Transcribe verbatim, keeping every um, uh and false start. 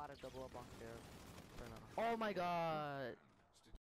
spotted double up on stairs. For now. Oh my god!